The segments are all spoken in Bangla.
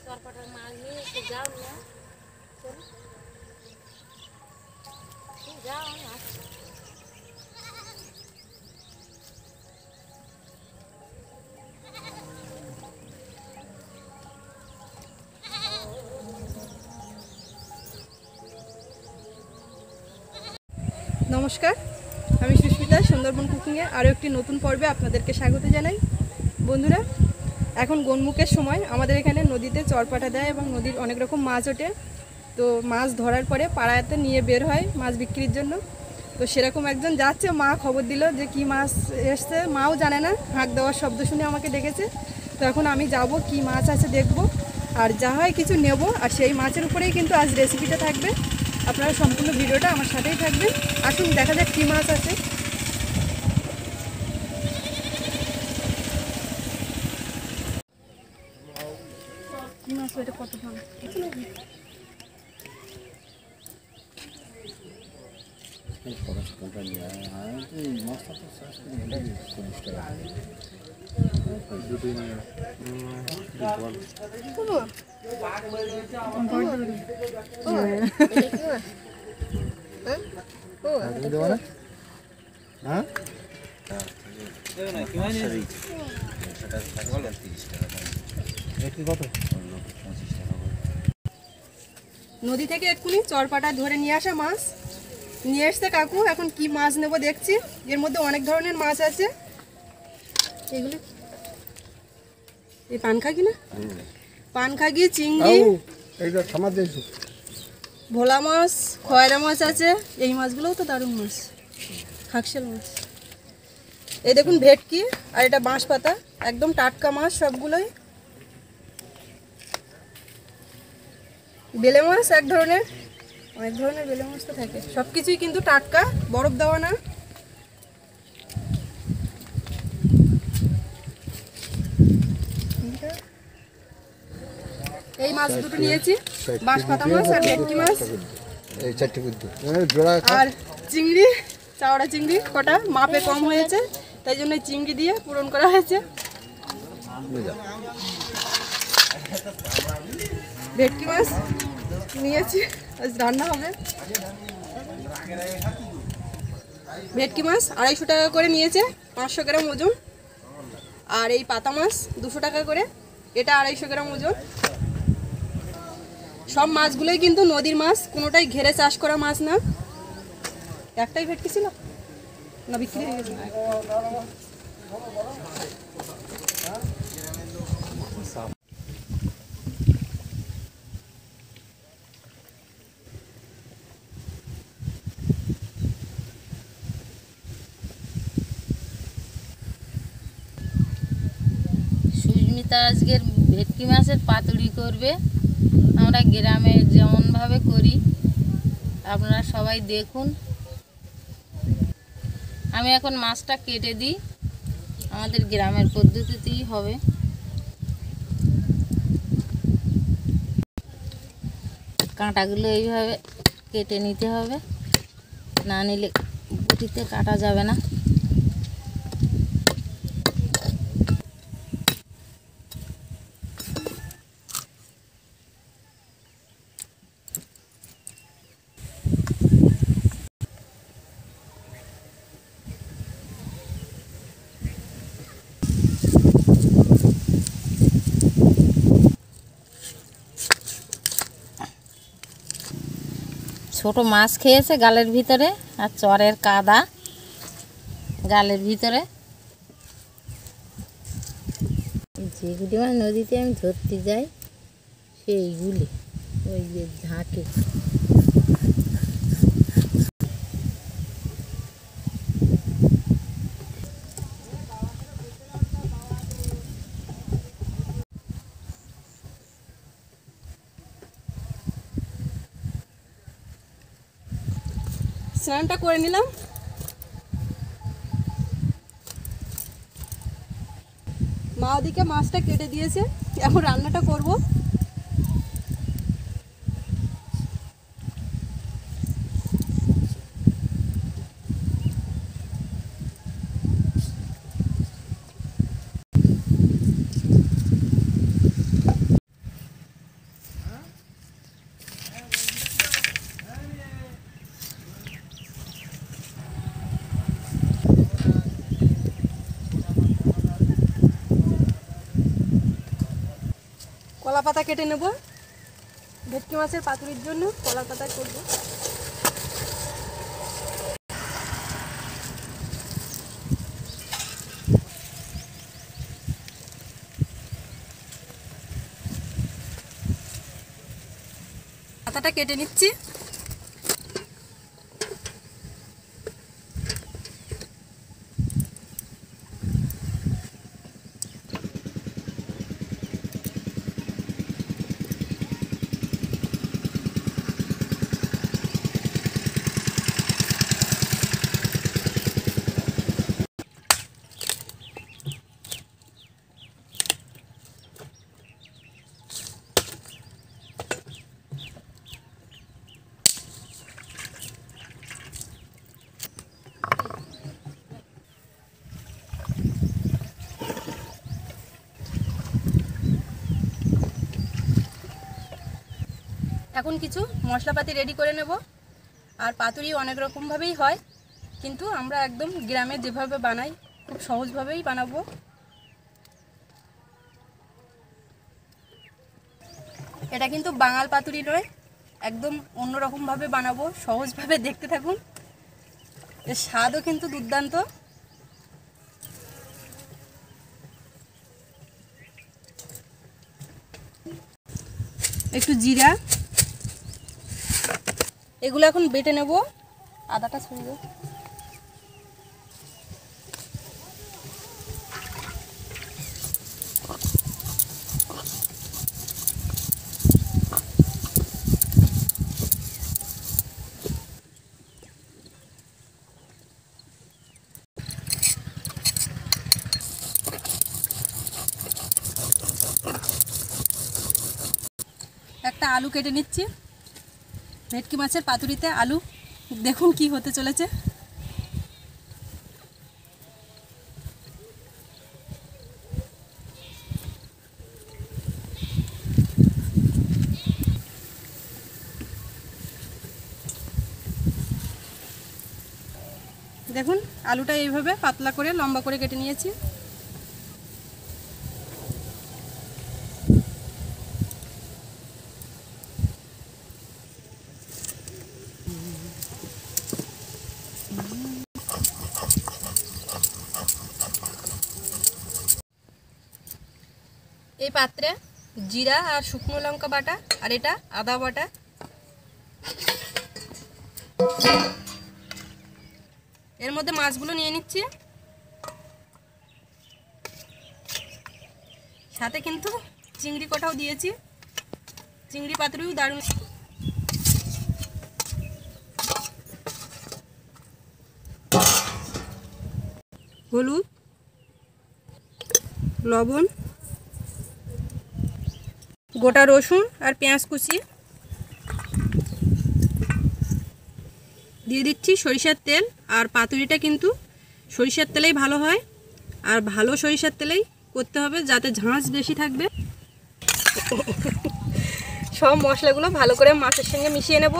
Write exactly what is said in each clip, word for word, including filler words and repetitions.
চরপাটার মাছ নিয়ে একটু যাও না, যাও আমি আসছি। নমস্কার, আমি সুস্মিতা। সুন্দরবন কুকিংয়ে আরও একটি নতুন পর্বে আপনাদেরকে স্বাগত জানাই। বন্ধুরা, এখন গোনমুখের সময় আমাদের এখানে নদীতে চরপাটা দেয় এবং নদীর অনেক রকম মাছ ওঠে। তো মাছ ধরার পরে পাড়াতে নিয়ে বের হয় মাছ বিক্রির জন্য। তো সেরকম একজন যাচ্ছে, মা খবর দিল যে কি মাছ এসছে, মাও জানে না, হাঁক দেওয়ার শব্দ শুনে আমাকে ডেকেছে। তো এখন আমি যাব, কি মাছ আছে দেখব, আর যা হয় কিছু নেব। আর সেই মাছের উপরেই কিন্তু আজ রেসিপিটা থাকবে। আপনারা সম্পূর্ণ ভিডিওটা আমার সাথেই থাকবেন। আসুন দেখা যাক কী মাছ আছে। কী মাছ এটা কত দাম? নদী থেকে এক্ষুনি চরপাটা ধরে নিয়ে আসা মাছ নিয়ে এসছে কাকু। এখন কি মাছ নেব দেখছি। এর মধ্যে অনেক ধরনের মাছ আছে। এগুলো এই পানখাগি না, পানখাগি, চিংড়ি, ভোলা মাছ, খয়রা মাছ আছে। এই মাছগুলোও তো দারুণ মাছ, খাকশাল মাছ। এই দেখুন ভেটকি, আর এটা বাঁশ পাতা, একদম টাটকা মাছ সবগুলোই। বেলে মাছ এক ধরনের, অনেক ধরনের বেলে মাছ তো থাকে। সব কিছুই কিন্তু টাটকা, বরফ দেওয়া না। এই মাছ দুটো নিয়েছি, বাঁশ পাতা মাছ আর ভেটকি মাছ, আর চিংড়ি, চাওড়া চিংড়ি কটা মাপে কম হয়েছে, তাই জন্য চিংড়ি দিয়ে পূরণ করা হয়েছে। ভেটকি মাছ নিয়েছি, আজ রান্না হবে। ভেটকি মাছ আড়াইশো টাকা করে নিয়েছে, পাঁচশো গ্রাম ওজন। আর এই পাতা মাছ দুশো টাকা করে, এটা আড়াইশো গ্রাম ওজন। সব মাছগুলোই কিন্তু নদীর মাছ, কোনোটাই ঘেরে চাষ করা মাছ না। একটাই ভেটকি ছিল না, বিক্রি হয়ে গেছে। সুস্মিতা আজকের ভেটকি মাছের পাতুড়ি করবে। আমরা গ্রামে যেমনভাবে করি আপনারা সবাই দেখুন। আমি এখন মাছটা কেটে দিই, আমাদের গ্রামের পদ্ধতিতেই হবে। কাঁটাগুলো এইভাবে কেটে নিতে হবে, না নিলে বটিতে কাটা যাবে না। ছোট মাছ খেয়েছে গালের ভিতরে, আর চরের কাদা গালের ভিতরে। যেগুলি মাছ নদীতে আমি ধরতে যাই সেইগুলি, ওই যে ঝাঁকে। স্নানটা করে নিলাম। মা ওদিকে মাছটা কেটে দিয়েছে, এখন রান্নাটা করব। কলা পাতা কেটে নেব। ভেটকি মাছের পাতুরির জন্য কলা পাতা করব। পাতাটা কেটে নিচ্ছি। এখন কিছু মশলাপাতি রেডি করে নেব। আর পাতুরি অনেক রকমভাবেই হয়, কিন্তু আমরা একদম গ্রামে যেভাবে বানাই খুব সহজভাবেই বানাবো। এটা কিন্তু বাঙাল পাতুরি নয়, একদম অন্যরকমভাবে বানাবো, সহজভাবে দেখতে থাকুন। এর স্বাদও কিন্তু দুর্দান্ত। একটু জিরা, এগুলো এখন বেটে নেব। আদাটা ছড়িয়ে দেব। একটা আলু কেটে নিচ্ছি। ভেটকি মাছের পাতুরিতে আলু দেখুন কি হতে চলেছে। দেখুন আলুটা এইভাবে পাতলা করে লম্বা করে কেটে নিয়েছি। এই পাত্রে জিরা আর শুকনো লঙ্কা বাটা আর এটা আদা বাটা, এর মধ্যে মাছগুলো নিয়ে নিচ্ছি। সাথে কিন্তু চিংড়ি কটাও দিয়েছি, চিংড়ি পাতুরিও দারুণ। হলুদ, লবণ, গোটা রসুন আর পেঁয়াজ কুচি দিয়ে দিচ্ছি। সরিষার তেল, আর পাতুরিটা কিন্তু সরিষার তেলেই ভালো হয়, আর ভালো সরিষার তেলেই করতে হবে যাতে ঝাঁঝ বেশি থাকবে। সব মশলাগুলো ভালো করে মাছের সঙ্গে মিশিয়ে নেব।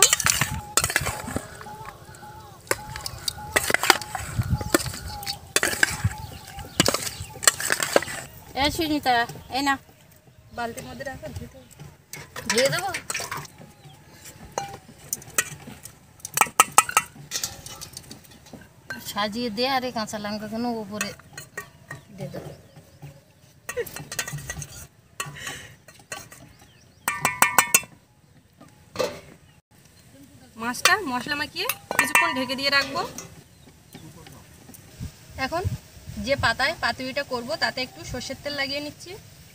এই সুস্মিতা, এই না বালতির মধ্যে রাখা ধুতে ধুয়ে দেবো। সাজিয়ে দে, আর এই কাঁচা লঙ্কাগুলো উপরে দিয়ে দেবো। মাছটা মশলা মাখিয়ে কিছুক্ষণ ঢেকে দিয়ে রাখবো। এখন যে পাতায় পাতুরিটা করব তাতে একটু সর্ষের তেল লাগিয়ে নিচ্ছি।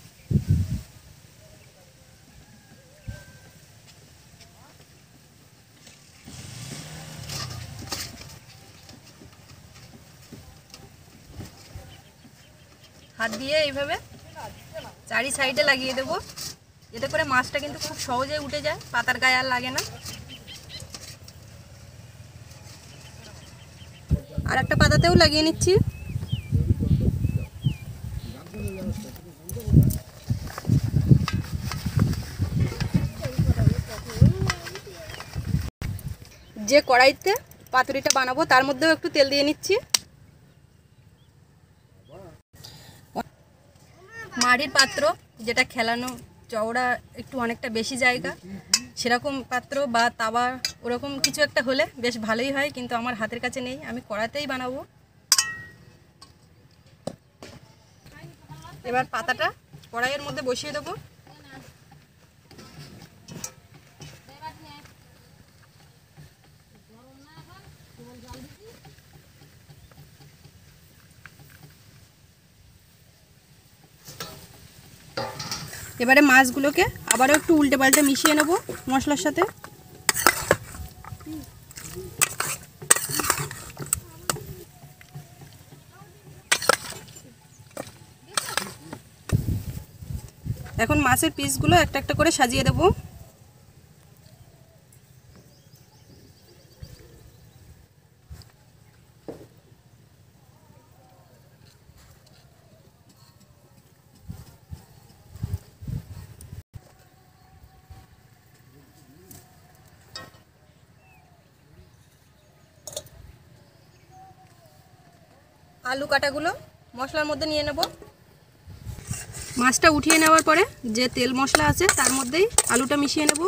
হাত দিয়ে এইভাবে চারি সাইডে লাগিয়ে দেব, এতে করে মাছটা কিন্তু খুব সহজে উঠে যায়, পাতার গায়ে আর লাগে না। আর একটা পাতাতেও লাগিয়ে নিচ্ছি। যে কড়াইতে পাতুরিটা বানাবো তার মধ্যেও একটু তেল দিয়ে নিচ্ছি। মাটির পাত্র যেটা খেলানো চওড়া একটু অনেকটা বেশি জায়গা, সেরকম পাত্র বা তাওয়া ওরকম কিছু একটা হলে বেশ ভালোই হয়, কিন্তু আমার হাতের কাছে নেই, আমি কড়াতেই বানাবো। এবার পাতাটা কড়াইয়ের মধ্যে বসিয়ে দেবো। এবারে মাছগুলোকে আবারও একটু উল্টে পাল্টে মিশিয়ে নেব মশলার সাথে। এখন মাছের পিসগুলো একটা একটা করে সাজিয়ে দেব। আলু কাটাগুলো মশলার মধ্যে নিয়ে নেব। মাছটা উঠিয়ে নেওয়ার পরে যে তেল মশলা আছে তার মধ্যেই আলুটা মিশিয়ে নেব।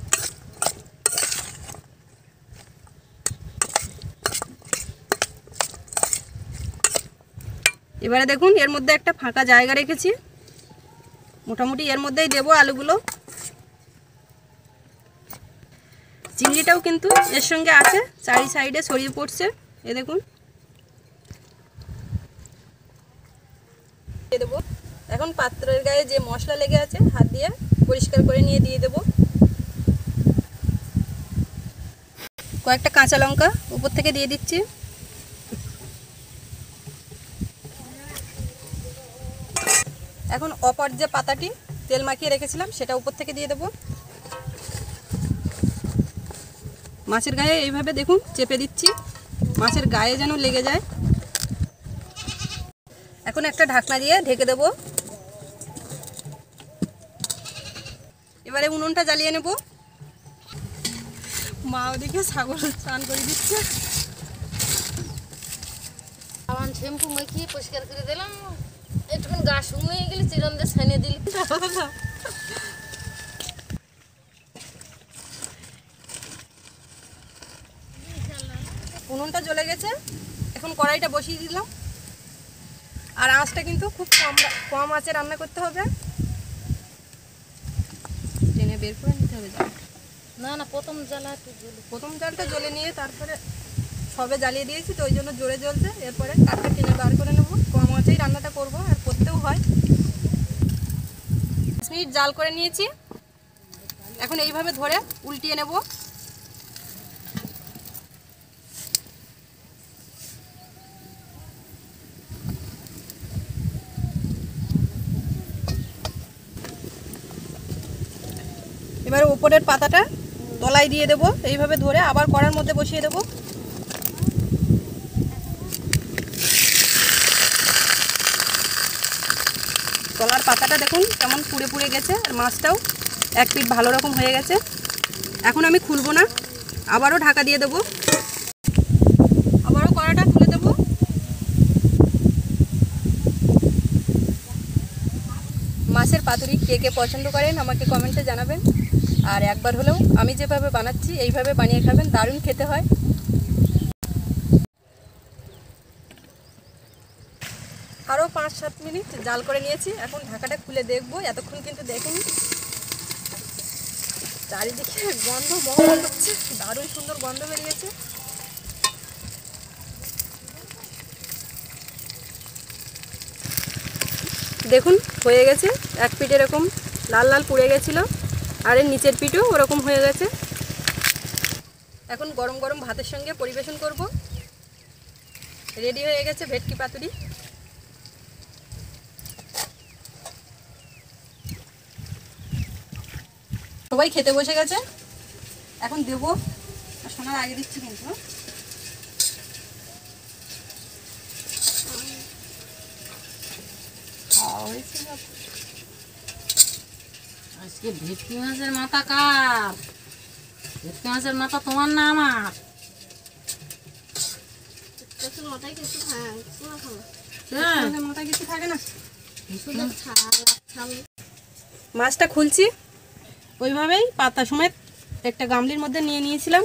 এবারে দেখুন এর মধ্যে একটা ফাঁকা জায়গা রেখেছি, মোটামুটি এর মধ্যেই দেব আলুগুলো। চিংড়িটাও কিন্তু এর সঙ্গে আছে, চারি সাইডে ছড়িয়ে পড়ছে, এ দেখুন। দিয়ে দেবো। এখন পাত্রের গায়ে যে মশলা লেগে আছে হাত দিয়ে পরিষ্কার করে নিয়ে দিয়ে দেব। কয়েকটা কাঁচা লঙ্কা উপর থেকে দিয়ে দিচ্ছি। এখন অপর যে পাতাটি তেল মাখিয়ে রেখেছিলাম সেটা উপর থেকে দিয়ে দেব। মাছের গায়ে এইভাবে দেখুন চেপে দিচ্ছি, মাছের গায়ে যেন লেগে যায়। এখন একটা ঢাকনা দিয়ে ঢেকে দেব। এবারে উনুনটা জ্বালিয়ে নেব। মা ওদিকে ছাগল স্নান করে দিচ্ছে। আমার শ্যাম্পু মাখিয়ে পরিষ্কার করে দিলাম, একটুখানি গা শুকনো হয়ে গেলে চিরন দিয়ে ছানিয়ে দিলি। উনুনটা জ্বলে গেছে, এখন কড়াইটা বসিয়ে দিলাম। আর আঁচটা কিন্তু খুব কম কম আঁচে রান্না করতে হবে। টেনে বের করে নিতে হবে জাল। না না প্রথম জ্বালা একটু জ্বলে, প্রথম জালটা জ্বলে নিয়ে তারপরে সবে জ্বালিয়ে দিয়েছি তো ওই জন্য জোরে জ্বলছে। এরপরে কাঠটা টেনে বার করে নেবো, কম আঁচেই রান্নাটা করবো আর করতেও হয়। পাঁচ মিনিট জাল করে নিয়েছি, এখন এইভাবে ধরে উল্টিয়ে নেব। এবার উপরের পাতাটা তলায় দিয়ে দেব, এইভাবে ধরে আবার কড়ার মধ্যে বসিয়ে দেব। তলার পাতাটা দেখুন কেমন পুড়ে পুড়ে গেছে, আর মাছটাও এক পিঠ ভালো রকম হয়ে গেছে। এখন আমি খুলবো না, আবারও ঢাকা দিয়ে দেব। আবারও কড়াটা তুলে দেব। মাছের পাতুরি কে কে পছন্দ করেন আমাকে কমেন্টে জানাবেন। আর একবার হলেও আমি যেভাবে বানাচ্ছি এইভাবে বানিয়ে খাবেন, দারুণ খেতে হয়। আরও পাঁচ সাত মিনিট জাল করে নিয়েছি, এখন ঢাকাটা খুলে দেখবো। এতক্ষণ কিন্তু দেখুন চারিদিকে গন্ধ মহল হচ্ছে, দারুণ সুন্দর গন্ধ বেরিয়েছে। দেখুন হয়ে গেছে, এক পিঠ এরকম লাল লাল পুড়ে গেছিলো, আর এর নিচের পিঠও ওরকম হয়ে গেছে। এখন গরম গরম ভাতের সঙ্গে পরিবেশন করব। রেডি হয়ে গেছে ভেটকি পাতুরি। সবাই খেতে বসে গেছে, এখন দেবো। শোনার আগে দিচ্ছি কিন্তু। আজকে ভেটকি মাছের মাথা কার? ভেটকি মাছের মাথা তোমার না আমার? মাথায় কিছু হ্যাঁ মাথায় কিছু থাকে না। মাছটা খুলছি ওইভাবেই পাতা সমেত একটা গামলির মধ্যে নিয়ে নিয়েছিলাম।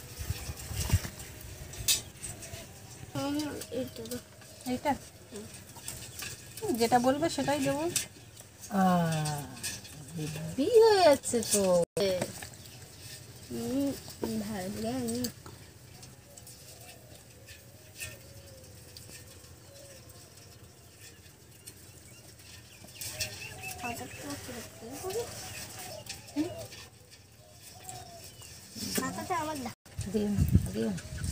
এইটা যেটা বলবে সেটাই দেবো। হেভি হয়ে যাচ্ছে তো। দিন দিন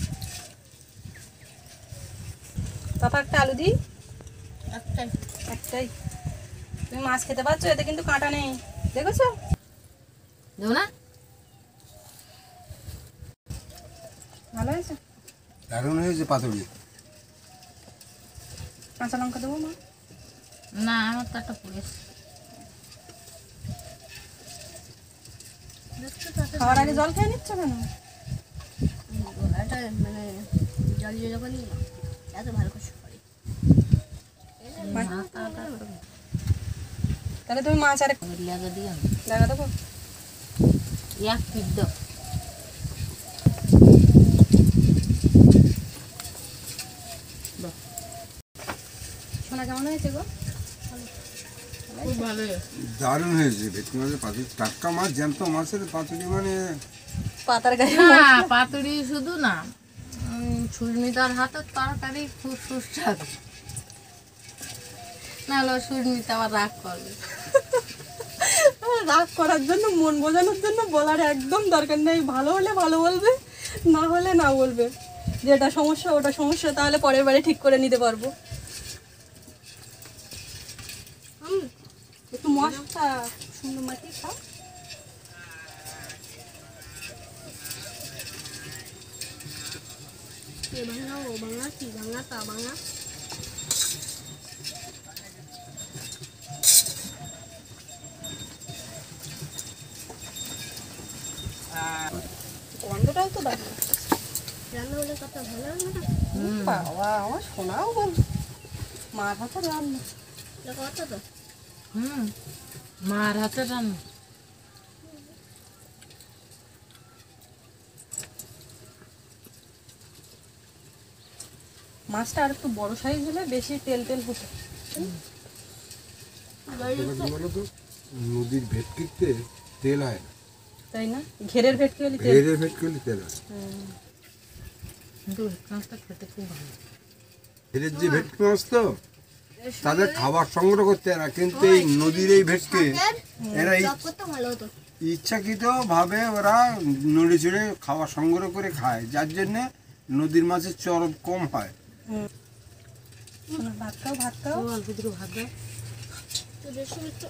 পাপা একটা আলু দিই। একটাই একটাই। তুমি মাছ খেতে পারছো? এতে কিন্তু কাঁটা নেই, দেখেছো? দেবো না? ভালো হয়েছে। দারুণ হয়েছে পাতুরি। কাঁচা লঙ্কা দেবো মা? না, আমার তো একটা পুলিশ খাওয়ার আগে জল খেয়ে নিচ্ছ কেন? মানে জল জল করে এত ভালো করে করে তাহলে তুমি মাছ আরেক লাগে দিও লাগা দেবো। এক পিট দাও। সোনা কেমন হয়েছে গো? খুব ভালো। দারুণ হয়েছে ভেটকি মাছের পাতুরি। টাটকা মাছ, জ্যান্ত মাছের পাতুরি মানে পাতার গায়ে না, মশলা। পাতুরি শুধু না, সুস্মিতার হাতের তরকারি খুব সুস্বাদু। না হলে সুস্মিতা আবার রাগ করবে। রাগ করার জন্য, মন বোঝানোর জন্য বলার একদম দরকার নেই। ভালো হলে ভালো বলবে, না হলে না বলবে। যেটা সমস্যা ওটা সমস্যা, তাহলে পরের বারে ঠিক করে নিতে পারবো। একটু মশলা সুন্দর মাখিয়ে খাও। এ বাংলা ও বাংলা কি বাংলা তা বাংলা গন্ধটাও তো দারুণ। রান্না হলে কত ভালো হবে না? বাবা, আমার শোনাও বল, মার হাতে রান্না। এটা কত তো হুম, মার হাতে রান্না। মাছটা আর একটু বড় সাইজ হলে বেশি তেল তেল হতো। বলো তো, নদীর ভেটকিতে তেল হয় না, তাই না? ঘেরের ভেটকি হলে তেল। ভেড়ের ভেটকি হলে তেল হয়। কিন্তু মাছটা খেতে খুব ভালো। ভেড়ের যে ভেটকি মাছ তো তাদের খাবার সংগ্রহ করতে হয় না, কিন্তু এই নদীর এই ভেটকি এরা জব করতে ভালো হতো। ইচ্ছাকৃত ভাবে ওরা নড়ে চড়ে খাবার সংগ্রহ করে খায়, যার জন্য নদীর মাছের চরম কম হয়। শোনা, ভাত খাও, ভাত খাও। অল্প দুটো ভাত দাও। তো বেশি একটু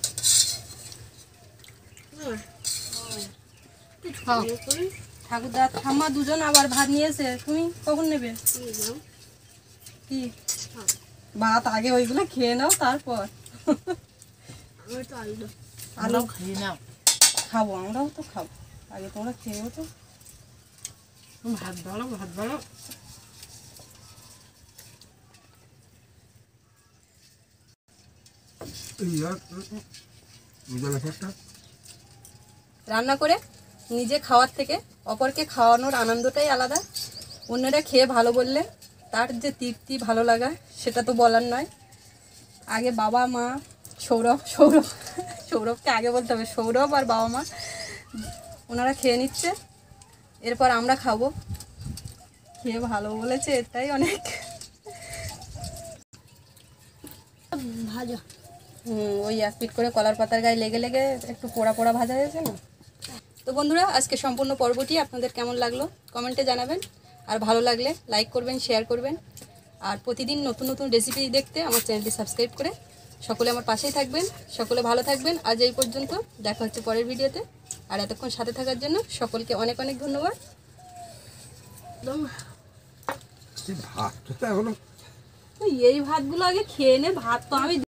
খাও। ঠাকুরদা ঠাম্মা দুজন আবার ভাত নিয়েছে, তুমি কখন নেবে? কি ভাত আগে ওইগুলো খেয়ে নাও, তারপর আমার তো আলু দাও। আলু খেয়ে নাও। খাবো, আমরাও তো খাবো, আগে তোমরা খেয়েও তো। ভাত ভালো, ভাত ভালো। রান্না করে নিজে খাওয়ার থেকে অপরকে খাওয়ানোর আনন্দটাই আলাদা। অন্যরা খেয়ে ভালো বললে তার যে তৃপ্তি, ভালো লাগা, সেটা তো বলার নয়। আগে বাবা মা, সৌরভ সৌরভ সৌরভকে আগে বলতে হবে, সৌরভ আর বাবা মা ওনারা খেয়ে নিচ্ছে, এরপর আমরা খাবো। খেয়ে ভালো বলেছে, এটাই অনেক। ভাজা হুম, ওই এক পিট করে কলার পাতার গায়ে লেগে লেগে একটু পোড়া পোড়া ভাজা হয়েছে না। তো বন্ধুরা, আজকে সম্পূর্ণ পর্বটি আপনাদের কেমন লাগলো কমেন্টে জানাবেন। আর ভালো লাগলে লাইক করবেন, শেয়ার করবেন। আর প্রতিদিন নতুন নতুন রেসিপি দেখতে আমার চ্যানেলটি সাবস্ক্রাইব করে সকলে আমার পাশেই থাকবেন। সকলে ভালো থাকবেন। আজ এই পর্যন্ত, দেখা হচ্ছে পরের ভিডিওতে। আর এতক্ষণ সাথে থাকার জন্য সকলকে অনেক অনেক ধন্যবাদ। ভাতটা এখনো এই ভাতগুলো আগে খেয়ে নে, ভাত তো আমি